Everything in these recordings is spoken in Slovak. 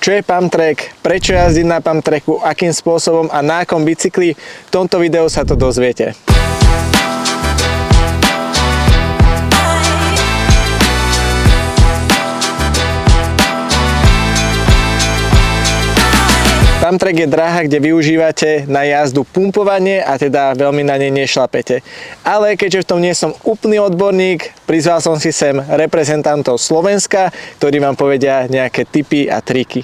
Čo je pump track, prečo jazdiť na pump tracku, akým spôsobom a na akom bicykli, v tomto videu sa to dozviete. Pump track je dráha, kde využívate na jazdu pumpovanie a teda veľmi na nej nešlapete. Ale keďže v tom nie som úplný odborník, prizval som si sem reprezentantov Slovenska, ktorí vám povedia nejaké tipy a triky.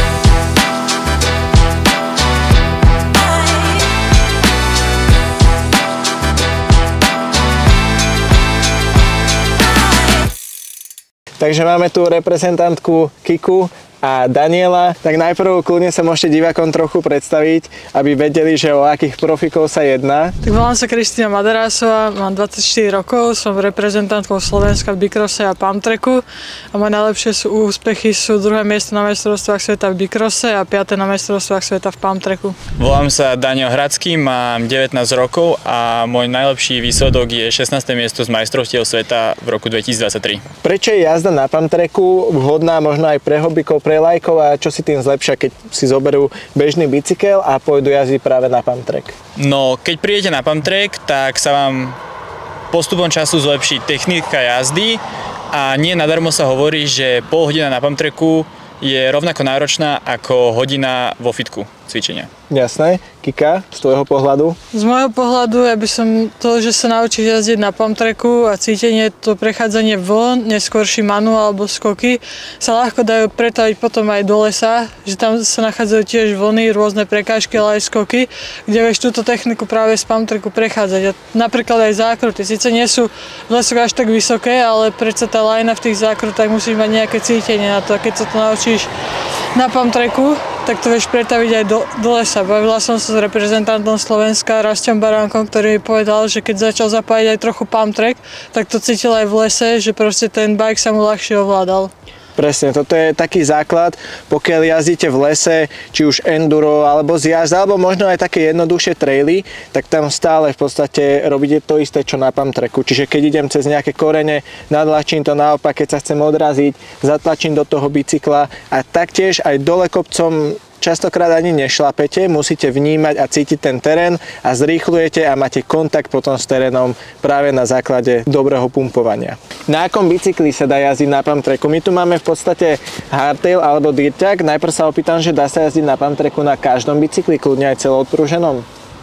Takže máme tu reprezentantku Kiku a Daniela. Tak najprv kľudne sa môžete divákom trochu predstaviť, aby vedeli, že o akých profíkov sa jedná. Tak volám sa Kristína Maderásová, mám 24 rokov, som reprezentantkou Slovenska v bicrosse a pump tracku a moje najlepšie úspechy sú 2. miesto na majstrovstvách sveta v bicrosse a 5. na majstrovstvách sveta v pump tracku. Volám sa Daniel Hradský, mám 19 rokov a môj najlepší výsledok je 16. miesto z majstrovstiev sveta v roku 2023. Prečo je jazda na pump tracku vhodná možno aj pre hobíkov, pre lajkov a čo si tým zlepšia, keď si zoberú bežný bicykel a pôjdu jazdiť práve na pump track? No, keď prídete na pump track, tak sa vám postupom času zlepší technika jazdy a nie nadarmo sa hovorí, že pol hodina na pump tracku je rovnako náročná ako hodina vo fitku cvičenia. Jasné. Kika, z tvojho pohľadu? Z môjho pohľadu, ja by som to, že sa naučíš jazdiť na pump tracku a cítenie, to prechádzanie vln, neskôrší manuál alebo skoky, sa ľahko dajú pretaviť potom aj do lesa, že tam sa nachádzajú tiež vlny, rôzne prekážky, ale aj skoky, kde vieš túto techniku práve z pump tracku prechádzať. A napríklad aj zákruty. Síce nie sú v lesoch až tak vysoké, ale predsa tá lajna v tých zákrutách musíš mať nejaké cítenie na to. A keď sa to naučíš na pump tracku, tak to vieš pretaviť aj do lesa. Bavila som sa s reprezentantom Slovenska, Rastom Baránkom, ktorý mi povedal, že keď začal zapájať aj trochu pump track, tak to cítil aj v lese, že proste ten bike sa mu ľahšie ovládal. Presne, toto je taký základ, pokiaľ jazdíte v lese, či už enduro, alebo zjazd, alebo možno aj také jednoduchšie traily, tak tam stále v podstate robíte to isté, čo na pump tracku. Čiže keď idem cez nejaké korene, nadlačím to naopak, keď sa chcem odraziť, zatlačím do toho bicykla a taktiež aj dole kopcom častokrát ani nešlapete, musíte vnímať a cítiť ten terén a zrýchlujete a máte kontakt potom s terénom práve na základe dobrého pumpovania. Na akom bicykli sa dá jazdiť na pump tracku? My tu máme v podstate hardtail alebo dirťak. Najprv sa opýtam, že dá sa jazdiť na pump tracku na každom bicykli, kľudne aj celoodpruženom?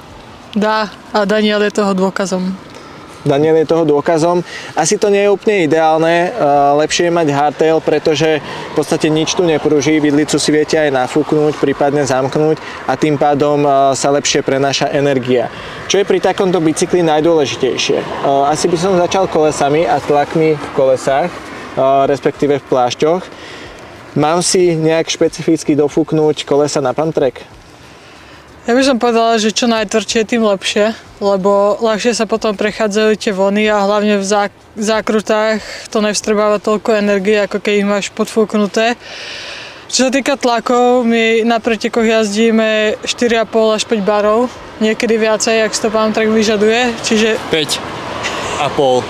Dá a Daniel je toho dôkazom. Daniel je toho dôkazom. Asi to nie je úplne ideálne, lepšie je mať hardtail, pretože v podstate nič tu nepruží, vidlicu si viete aj nafúknuť, prípadne zamknúť a tým pádom sa lepšie prenáša energia. Čo je pri takomto bicykli najdôležitejšie? Asi by som začal kolesami a tlakmi v kolesách, respektíve v plášťoch. Mám si nejak špecificky dofúknuť kolesa na pump track? Ja by som povedala, že čo najtvrdšie, tým lepšie, lebo ľahšie sa potom prechádzajú tie vlny a hlavne v zákrutách to nevstrebáva toľko energie, ako keď ich máš podfúknuté. Čo sa týka tlakov, my na pretekoch jazdíme 4,5 až 5 barov, niekedy viacej, ak to pump track vyžaduje, čiže 5,5.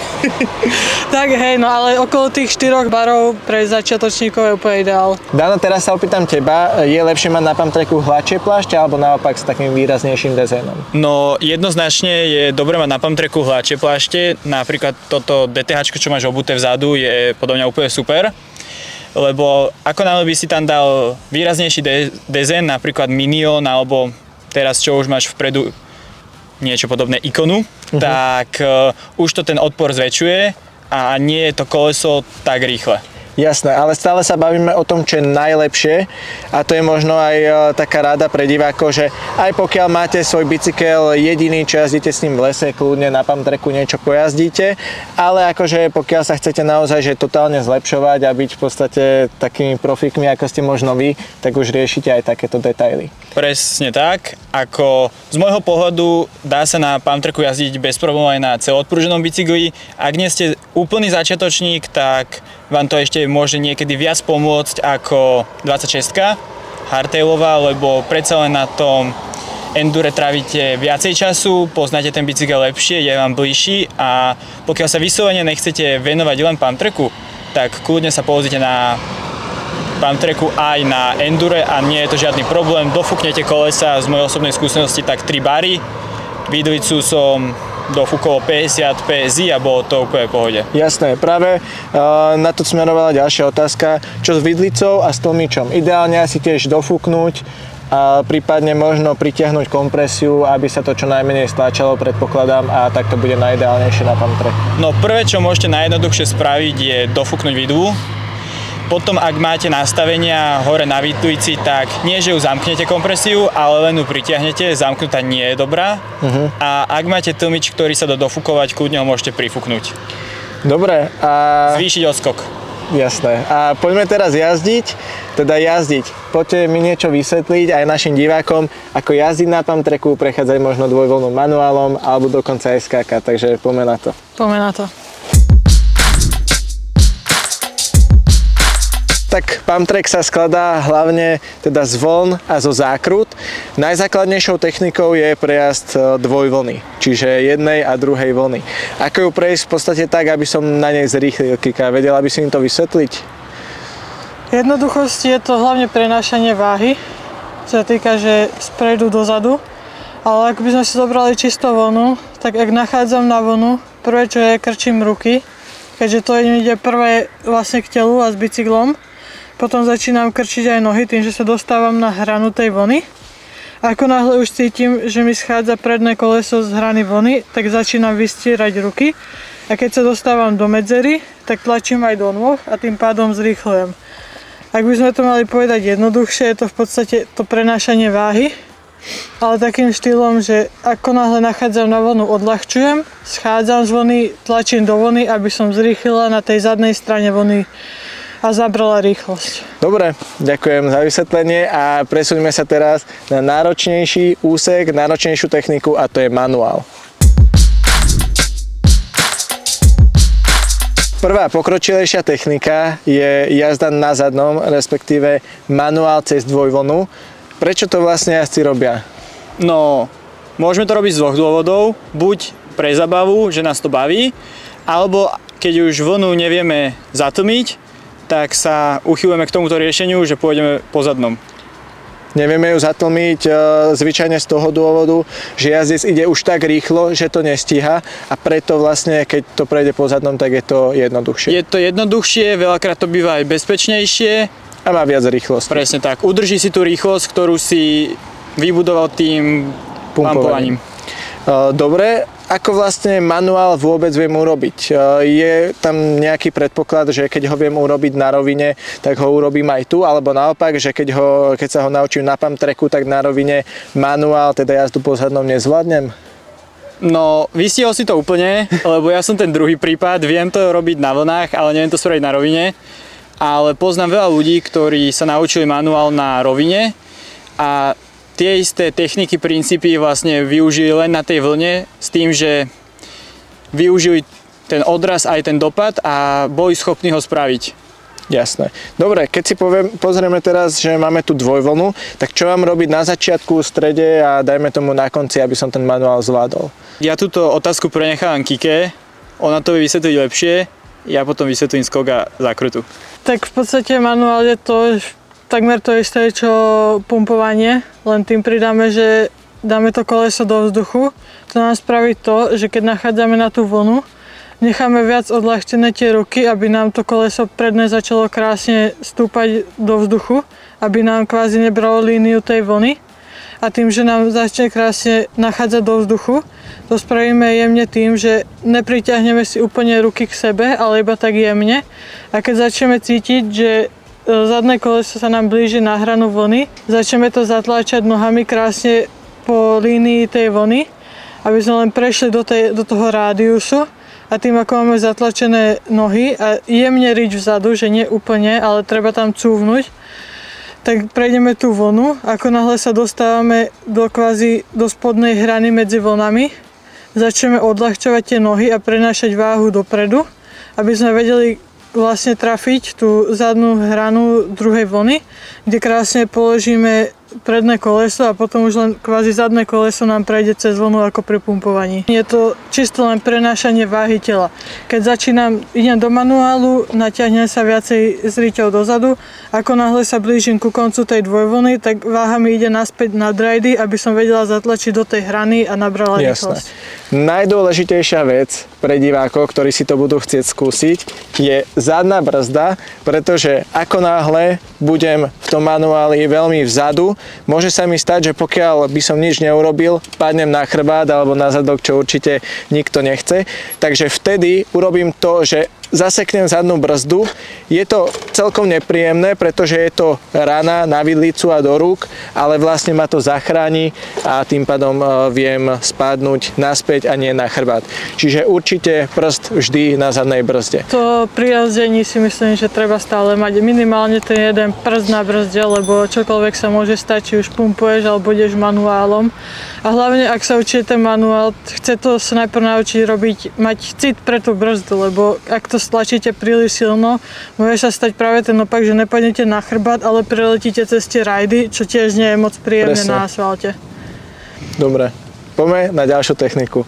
Tak hej, no ale okolo tých 4 barov pre začiatočníkov je úplne ideál. Dano, teraz sa opýtam teba, je lepšie mať na pump tracku hladšie plášťa alebo naopak s takým výraznejším dezénom? No jednoznačne je dobré mať na pump tracku hladšie plášte, napríklad toto DTH, čo máš obuté vzadu, je podľa mňa úplne super. Lebo ako náhle by si tam dal výraznejší dezén, napríklad Minion alebo teraz čo už máš vpredu niečo podobné Ikonu, tak už to ten odpor zväčšuje a nie je to koleso tak rýchle. Jasné, ale stále sa bavíme o tom, čo je najlepšie a to je možno aj taká rada pre divákov, že aj pokiaľ máte svoj bicykel jediný, čo jazdíte s ním v lese, kľudne na pump tracku niečo pojazdíte, ale akože pokiaľ sa chcete naozaj že totálne zlepšovať a byť v podstate takými profíkmi, ako ste možno vy, tak už riešite aj takéto detaily. Presne tak, ako z môjho pohľadu dá sa na pump tracku jazdiť bez problémov aj na celoodpruženom bicykli. Ak nie ste úplný začiatočník, tak vám to ešte môže niekedy viac pomôcť ako 26-ka hardtailová, lebo predsa len na tom endure trávite viacej času, poznáte ten bicykel lepšie, je vám bližší a pokiaľ sa vyslovene nechcete venovať len pump tracku, tak kľudne sa pozrite na pump tracku aj na endure a nie je to žiadny problém. Dofúknete kolesa, z mojej osobnej skúsenosti tak 3 bary. Vidlicu som dofúkol 50 PSI a bolo to úplne v pohode. Jasné, práve na to smerovala ďalšia otázka. Čo s vidlicou a s tlmičom? Ideálne asi tiež dofúknuť a prípadne možno pritiahnuť kompresiu, aby sa to čo najmenej stláčalo, predpokladám, a tak to bude najideálnejšie na pump track. No prvé, čo môžete najjednoduchšie spraviť, je dofúknuť vidlu. Potom, ak máte nastavenia hore na vidlici, tak nie, že ju zamknete kompresiu, ale len ju pritiahnete, zamknutá nie je dobrá. A ak máte tlmič, ktorý sa dá dofúkovať, kľudne ho môžete prifúknuť. Dobre. Zvýšiť odskok. Jasné. A poďme teraz jazdiť. Poďte mi niečo vysvetliť aj našim divákom, ako jazdiť na pump tracku, prechádzať možno dvojvoľnú manuálom, alebo dokonca aj skákať, takže poďme na to. Tak pump track sa skladá hlavne teda z vln a zo zákrut. Najzákladnejšou technikou je prejazd dvojvlny, čiže jednej a druhej vlny. Ako ju prejsť v podstate tak, aby som na nej zrýchlil kika? Vedela by si im to vysvetliť? V jednoduchosti je to hlavne prenášanie váhy, čo sa týka, že spredu dozadu. Ale ak by sme si zobrali čisto vlnu, tak ak nachádzam na vlnu, prvé čo je, krčím ruky, keďže to ide prvé vlastne k telu a s bicyklom. Potom začínam krčiť aj nohy tým, že sa dostávam na hranu tej vlny. Ako náhle už cítim, že mi schádza predné koleso z hrany vlny, tak začínam vystierať ruky. A keď sa dostávam do medzery, tak tlačím aj do nôh a tým pádom zrýchľujem. Ak by sme to mali povedať jednoduchšie, je to v podstate to prenášanie váhy. Ale takým štýlom, že ako náhle nachádzam na vlnu, odľahčujem, schádzam z vlny, tlačím do vlny, aby som zrýchlila na tej zadnej strane vlny a zabrala rýchlosť. Dobre, ďakujem za vysvetlenie a presuňme sa teraz na náročnejší úsek, náročnejšiu techniku, a to je manuál. Prvá pokročilejšia technika je jazda na zadnom, respektíve manuál cez dvojvlnu. Prečo to vlastne jazdci robia? No, môžeme to robiť z dvoch dôvodov. Buď pre zabavu, že nás to baví, alebo keď už vlnu nevieme zatlmiť, tak sa uchylujeme k tomuto riešeniu, že pôjdeme po zadnom. Nevieme ju zatlmiť zvyčajne z toho dôvodu, že jazdec ide už tak rýchlo, že to nestíha, a preto vlastne, keď to prejde po zadnom, tak je to jednoduchšie. Je to jednoduchšie, veľakrát to býva aj bezpečnejšie. A má viac rýchlosti. Presne tak. Udrží si tú rýchlosť, ktorú si vybudoval tým pumpovaním. Dobre, ako vlastne manuál vôbec viem urobiť? Je tam nejaký predpoklad, že keď ho viem urobiť na rovine, tak ho urobím aj tu, alebo naopak, že keď sa ho naučím na pump tracku, tak na rovine manuál, teda jazdu po zadnom, nezvládnem? No, vystihol si to úplne, lebo ja som ten druhý prípad, viem to robiť na vlnách, ale neviem to spraviť na rovine. Ale poznám veľa ľudí, ktorí sa naučili manuál na rovine a tie isté techniky, princípy vlastne využili len na tej vlne s tým, že využili ten odraz aj ten dopad a boli schopní ho spraviť. Jasné. Dobre, keď si pozrieme teraz, že máme tu dvojvlnu, tak čo mám robiť na začiatku, v strede a dajme tomu na konci, aby som ten manuál zvládol? Ja túto otázku prenechávam Kike, ona to vie vysvetliť lepšie, ja potom vysvetlím skok a zákrutu. Tak v podstate manuál je to takmer to isté, čo pumpovanie, len tým pridáme, že dáme to koleso do vzduchu. To nám spraví to, že keď nachádzame na tú vlnu, necháme viac odľahčené tie ruky, aby nám to koleso predné začalo krásne stúpať do vzduchu, aby nám kvázi nebralo líniu tej vlny. A tým, že nám začne krásne nachádzať do vzduchu, to spravíme jemne tým, že nepriťahneme si úplne ruky k sebe, ale iba tak jemne. A keď začneme cítiť, že zadné koleso sa nám blíži na hranu vlny, začneme to zatláčať nohami krásne po línii tej vlny, aby sme len prešli do toho rádiusu, a tým, ako máme zatlačené nohy a jemne riť vzadu, že nie úplne, ale treba tam cúvnuť, tak prejdeme tú vlnu. Ako náhle sa dostávame do spodnej hrany medzi vlnami, začneme odľahčovať tie nohy a prenášať váhu dopredu, aby sme vedeli vlastne trafiť tú zadnú hranu druhej vlny, kde krásne položíme predné koleso a potom už len kvázi zadné koleso nám prejde cez vlnu ako pri pumpovaní. Je to čisto len prenášanie váhy tela. Keď idem do manuálu, natiahnem sa viacej z riťou dozadu, ako náhle sa blížim ku koncu tej dvojvlny, tak váha mi ide naspäť na drajdy, aby som vedela zatlačiť do tej hrany a nabrala rýchlosť. Najdôležitejšia vec pre divákov, ktorí si to budú chcieť skúsiť, je zadná brzda, pretože ako náhle budem v tom manuáli veľmi vzadu, môže sa mi stať, že pokiaľ by som nič neurobil, padnem na chrbát alebo na zadok, čo určite nikto nechce. Takže vtedy urobím to, že zaseknem zadnú brzdu. Je to celkom nepríjemné, pretože je to rana na vidlicu a do rúk, ale vlastne ma to zachráni a tým pádom viem spadnúť naspäť a nie na chrbát. Čiže určite prst vždy na zadnej brzde. To pri jazdení si myslím, že treba stále mať minimálne ten jeden prst na brzde, lebo čokoľvek sa môže stať, či už pumpuješ alebo ideš manuálom. A hlavne, ak sa učí ten manuál, chce to sa najprv naučiť mať cit pre tú brzdu, lebo ak to stlačíte príliš silno, môže sa stať práve ten opak, že nepadnete na chrbát, ale preletíte cez tie rajdy, čo tiež nie je moc príjemné na asfalte. Dobre, poďme na ďalšiu techniku.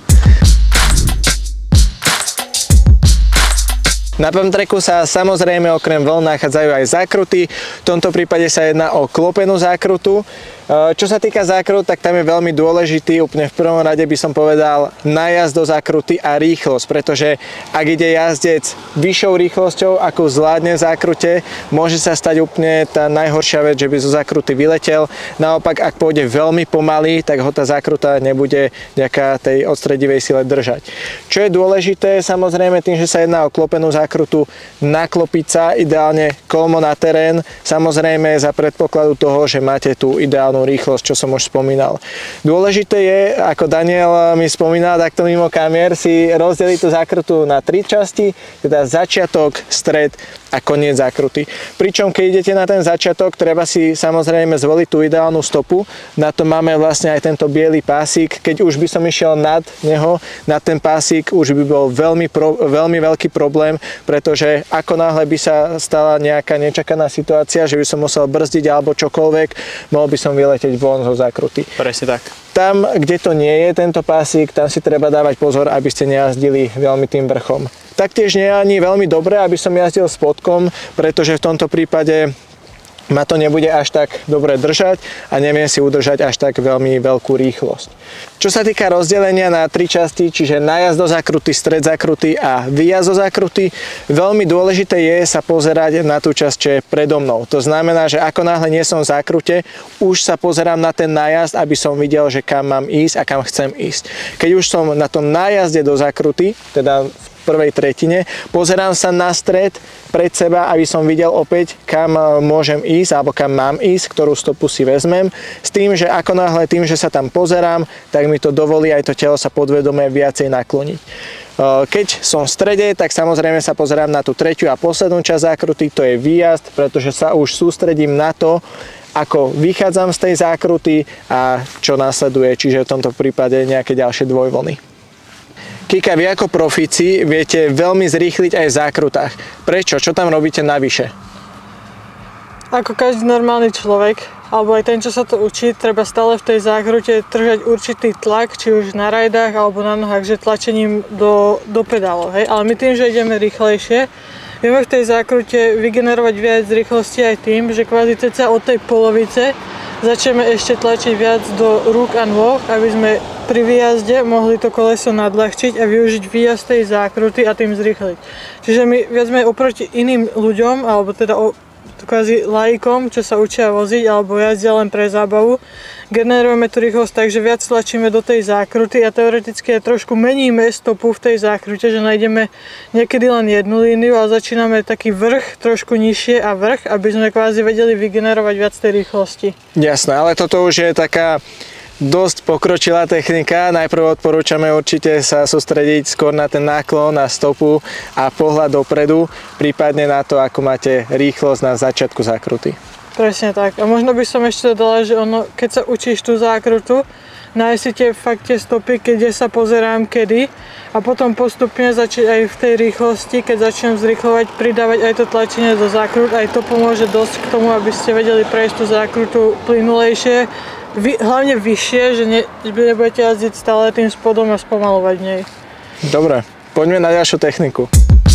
Na pump tracku sa samozrejme okrem vln nachádzajú aj zákruty. V tomto prípade sa jedná o klopenú zákrutu. Čo sa týka zákrut, tak tam je veľmi dôležitý, úplne v prvom rade by som povedal, nájazd do zákruty a rýchlosť, pretože ak ide jazdec vyššou rýchlosťou, ako zvládne v zákrute, môže sa stať úplne tá najhoršia vec, že by zo zákruty vyletel. Naopak, ak pôjde veľmi pomaly, tak ho tá zákruta nebude vďaka tej odstredivej sile držať. Čo je dôležité, samozrejme tým, že sa jedná o klopenú zákrutu, naklopiť sa ideálne kolmo na terén, samozrejme za predpokladu toho, že máte tú ideálnu rýchlosť, čo som už spomínal. Dôležité je, ako Daniel mi spomínal takto mimo kamier, si rozdeliť tú zákrutu na 3 časti, teda začiatok, stred a koniec zákruty. Pričom keď idete na ten začiatok, treba si samozrejme zvoliť tú ideálnu stopu. Na to máme vlastne aj tento biely pásik. Keď už by som išiel nad neho, na ten pásik, už by bol veľmi veľký problém, pretože ako náhle by sa stala nejaká nečakaná situácia, že by som musel brzdiť alebo čokoľvek, mohol by som vyletieť von zo zákruty. Presne tak. Tam, kde to nie je tento pásik, tam si treba dávať pozor, aby ste nejazdili veľmi tým vrchom. Taktiež nie je ani veľmi dobré, aby som jazdil spodkom, pretože v tomto prípade ma to nebude až tak dobre držať a neviem si udržať až tak veľmi veľkú rýchlosť. Čo sa týka rozdelenia na 3 časti, čiže nájazd do zákruty, stred zákruty a výjazd do zákruty, veľmi dôležité je sa pozerať na tú časť, čo je predo mnou. To znamená, že ako náhle nie som v zákrute, už sa pozerám na ten nájazd, aby som videl, že kam mám ísť a kam chcem ísť. Keď už som na tom nájazde do zákruty, teda v prvej tretine, pozerám sa na stred pred seba, aby som videl opäť, kam môžem ísť alebo kam mám ísť, ktorú stopu si vezmem, s tým, že ako náhle tým, že sa tam pozerám, tak mi to dovolí aj to telo sa podvedome viacej nakloniť. Keď som v strede, tak samozrejme sa pozerám na tú tretiu a poslednú časť zákruty, to je výjazd, pretože sa už sústredím na to, ako vychádzam z tej zákruty a čo nasleduje, čiže v tomto prípade nejaké ďalšie dvojvlny. Kika, vy ako profíci viete veľmi zrýchliť aj v zákrutách. Prečo? Čo tam robíte navyše? Ako každý normálny človek, alebo aj ten, čo sa to učí, treba stále v tej zákrute držať určitý tlak, či už na rajdách alebo na nohách, že tlačením do pedálov. Hej? Ale my tým, že ideme rýchlejšie, vieme v tej zákrute vygenerovať viac rýchlosti aj tým, že kvázi ceca od tej polovice začneme ešte tlačiť viac do rúk a nôh, aby sme pri výjazde mohli to koleso nadľahčiť a využiť výjazd tej zákruty a tým zrýchliť. Čiže my viac sme oproti iným ľuďom, alebo teda kvázi laikom, čo sa učia voziť alebo jazdia len pre zábavu, generujeme tú rýchlosť tak, že viac tlačíme do tej zákruty a teoreticky trošku meníme stopu v tej zákrute, že nájdeme niekedy len jednu líniu a začíname taký vrch trošku nižšie a vrch, aby sme kvázi vedeli vygenerovať viac tej rýchlosti. Jasné, ale toto už je taká dosť pokročilá technika. Najprv odporúčame určite sa sústrediť skôr na ten náklon, na stopu a pohľad dopredu, prípadne na to, ako máte rýchlosť na začiatku zákruty. Presne tak. A možno by som ešte dodala, že keď sa učíš tú zákrutu, nájsť si fakt tie stopy, kde sa pozerám kedy a potom postupne začať aj v tej rýchlosti, keď začnem zrýchlovať, pridávať aj to tlačenie do zákrut, aj to pomôže dosť k tomu, aby ste vedeli prejsť tú zákrutu plynulejšie, hlavne vyššie, že nebudete jazdiť stále tým spodom a spomalovať v nej. Dobre, poďme na ďalšiu techniku.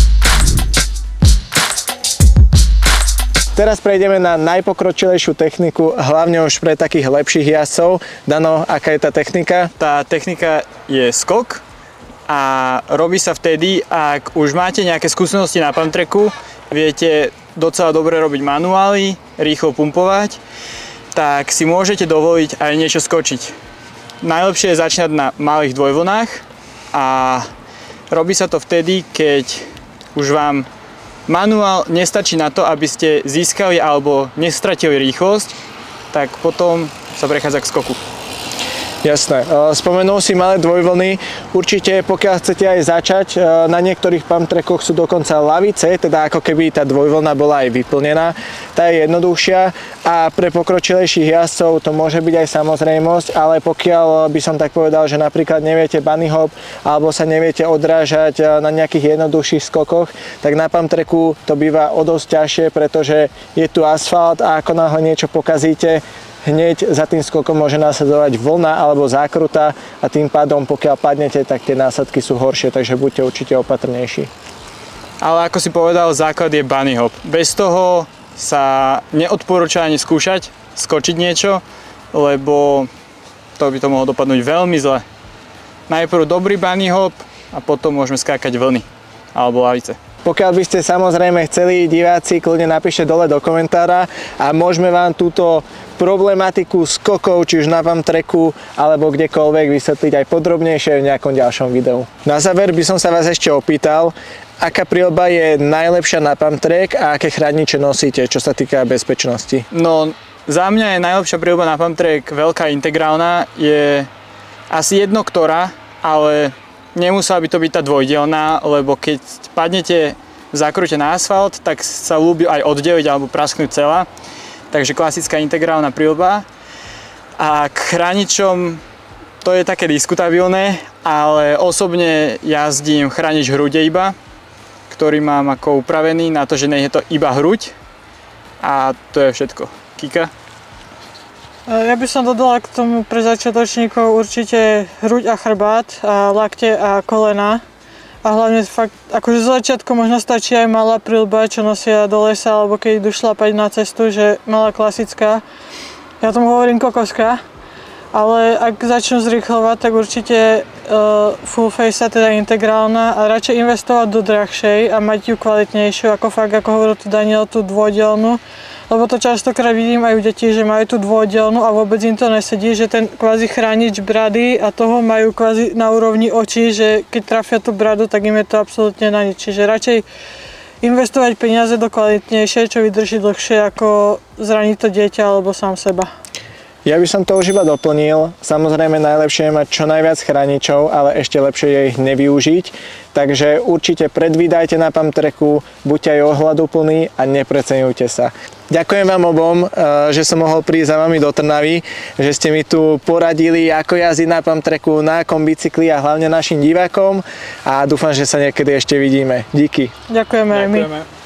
Teraz prejdeme na najpokročilejšiu techniku, hlavne už pre takých lepších jazdcov. Dano, aká je tá technika? Tá technika je skok a robí sa vtedy, ak už máte nejaké skúsenosti na pump tracku, viete docela dobre robiť manuály, rýchlo pumpovať, tak si môžete dovoliť aj niečo skočiť. Najlepšie je začínať na malých dvojvlnách a robí sa to vtedy, keď už vám manuál nestačí na to, aby ste získali alebo nestratili rýchlosť, tak potom sa prechádza k skoku. Jasné. Spomenul si malé dvojvlny. Určite, pokiaľ chcete aj začať, na niektorých pump trackoch sú dokonca lavice, teda ako keby tá dvojvlna bola aj vyplnená. Tá je jednoduchšia a pre pokročilejších jazdcov to môže byť aj samozrejmosť, ale pokiaľ by som tak povedal, že napríklad neviete bunny hop alebo sa neviete odrážať na nejakých jednoduchších skokoch, tak na pump tracku to býva o dosť ťažšie, pretože je tu asfalt a ako náhle niečo pokazíte, hneď za tým skokom môže nasledovať vlna alebo zákruta a tým pádom, pokiaľ padnete, tak tie násadky sú horšie, takže buďte určite opatrnejší. Ale ako si povedal, základ je bunny hop. Bez toho sa neodporúča ani skúšať, skočiť niečo, lebo to by to mohlo dopadnúť veľmi zle. Najprv dobrý bunny hop a potom môžeme skákať vlny alebo lavice. Pokiaľ by ste samozrejme chceli, diváci, kľudne napíšte dole do komentára a môžeme vám túto problematiku skokov, či už na pump tracku alebo kdekoľvek vysvetliť aj podrobnejšie v nejakom ďalšom videu. Na záver by som sa vás ešte opýtal, aká príľba je najlepšia na pump track a aké chrániče nosíte, čo sa týka bezpečnosti? No, za mňa je najlepšia príľba na pump track veľká integrálna, je asi jedno ktorá, ale nemusela by to byť tá dvojdielna, lebo keď padnete v zákrute na asfalt, tak sa ľúbi aj oddeliť alebo prasknúť celá. Takže klasická integrálna príľba. A k chráničom to je také diskutabilné, ale osobne jazdím chránič hrude iba, ktorý mám ako upravený na to, že nie je to iba hruď. A to je všetko. Kika? Ja by som dodala k tomu pre začiatočníkov určite hruď a chrbát, a lakte a kolena. A hlavne fakt, akože z začiatku možno stačí aj malá príľba, čo nosia do lesa, alebo keď idú šlapať na cestu, že malá klasická. Ja tomu hovorím kokoská. Ale ak začnú zrýchlovať, tak určite full face, teda integrálna, a radšej investovať do drahšej a mať ju kvalitnejšiu, ako fakt, ako hovoril tu Daniel, tú dvojdielnu. Lebo to častokrát vidím aj u detí, že majú tú dvojdielnu a vôbec im to nesedí, že ten kvázi chránič brady a toho majú kvázi na úrovni očí, že keď trafia tú bradu, tak im je to absolútne na nič. Čiže radšej investovať peniaze do kvalitnejšie, čo vydrží dlhšie, ako zraniť to dieťa alebo sám seba. Ja by som to už iba doplnil. Samozrejme najlepšie je mať čo najviac chráničov, ale ešte lepšie je ich nevyužiť. Takže určite predvídajte na pump tracku, buďte aj ohľaduplní a nepreceňujte sa. Ďakujem vám obom, že som mohol prísť za vami do Trnavy, že ste mi tu poradili, ako jazdiť na pump tracku, na akom bicykli a hlavne našim divákom a dúfam, že sa niekedy ešte vidíme. Díky. Ďakujeme aj my.